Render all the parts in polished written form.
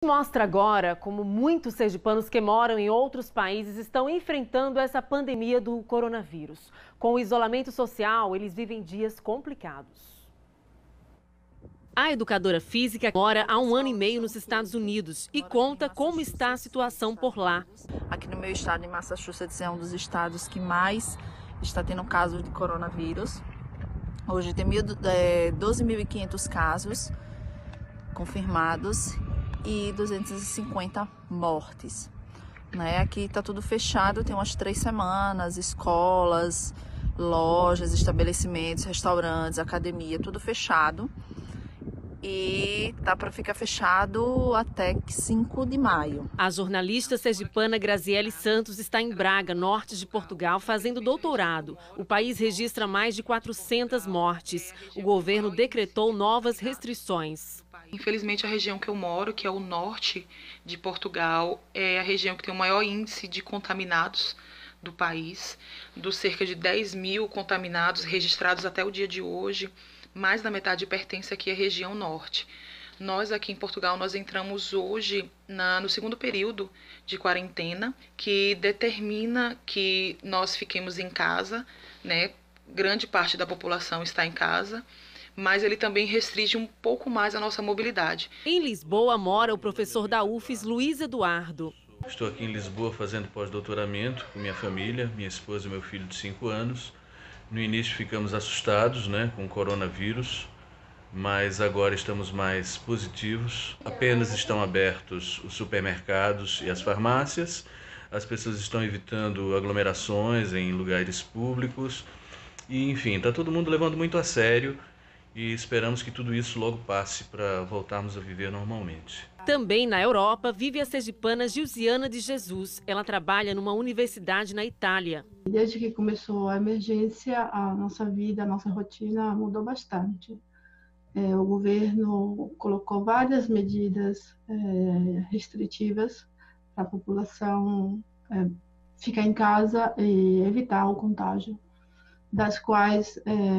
Mostra agora como muitos sergipanos que moram em outros países estão enfrentando essa pandemia do coronavírus. Com o isolamento social, eles vivem dias complicados. A educadora física mora há 1 ano e meio nos Estados Unidos e conta como está a situação por lá. Aqui no meu estado, de Massachusetts, é um dos estados que mais está tendo casos de coronavírus. Hoje tem 12.500 casos confirmados e 250 mortes. Aqui está tudo fechado, tem umas 3 semanas, escolas, lojas, estabelecimentos, restaurantes, academia, tudo fechado. E tá para ficar fechado até 5 de maio. A jornalista sergipana Graziele Santos está em Braga, norte de Portugal, fazendo doutorado. O país registra mais de 400 mortes. O governo decretou novas restrições. Infelizmente, a região que eu moro, que é o norte de Portugal, é a região que tem o maior índice de contaminados do país. Dos cerca de 10.000 contaminados registrados até o dia de hoje, mais da metade pertence aqui à região norte. Nós aqui em Portugal, nós entramos hoje no segundo período de quarentena, que determina que nós fiquemos em casa, Grande parte da população está em casa, mas ele também restringe um pouco mais a nossa mobilidade. Em Lisboa mora o professor da UFES, Luiz Eduardo. Estou aqui em Lisboa fazendo pós-doutoramento com minha família, minha esposa e meu filho de 5 anos. No início ficamos assustados, com o coronavírus, mas agora estamos mais positivos. Apenas estão abertos os supermercados e as farmácias. As pessoas estão evitando aglomerações em lugares públicos. E, enfim, está todo mundo levando muito a sério e esperamos que tudo isso logo passe para voltarmos a viver normalmente. Também na Europa vive a sergipana Gilziana de Jesus. Ela trabalha numa universidade na Itália. Desde que começou a emergência, a nossa vida, a nossa rotina mudou bastante. O governo colocou várias medidas restritivas para a população ficar em casa e evitar o contágio, das quais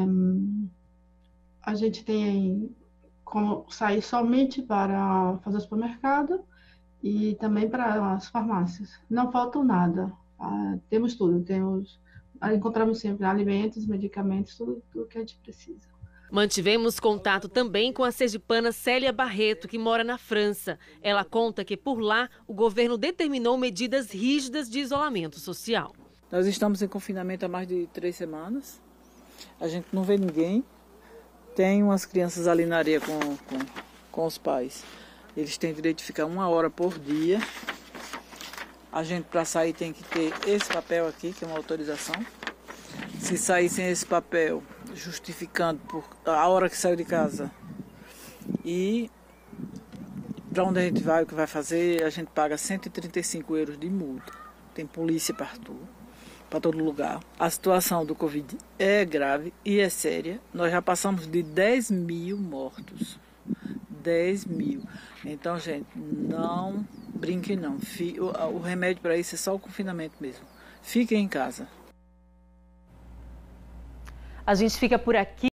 a gente tem como sair somente para fazer o supermercado e também para as farmácias. Não falta nada, temos tudo, encontramos sempre alimentos, medicamentos, tudo que a gente precisa. Mantivemos contato também com a sergipana Célia Barreto, que mora na França. Ela conta que por lá o governo determinou medidas rígidas de isolamento social. Nós estamos em confinamento há mais de 3 semanas, a gente não vê ninguém. Tem umas crianças ali na areia com os pais. Eles têm direito de ficar 1 hora por dia. A gente, para sair, tem que ter esse papel aqui, que é uma autorização. Se sair sem esse papel, justificando por a hora que saiu de casa e para onde a gente vai, o que vai fazer, a gente paga 135 euros de multa. Tem polícia para todo lugar. A situação do Covid é grave e é séria. Nós já passamos de 10.000 mortos. 10.000. Então, gente, não brinquem não. O remédio para isso é só o confinamento mesmo. Fiquem em casa. A gente fica por aqui.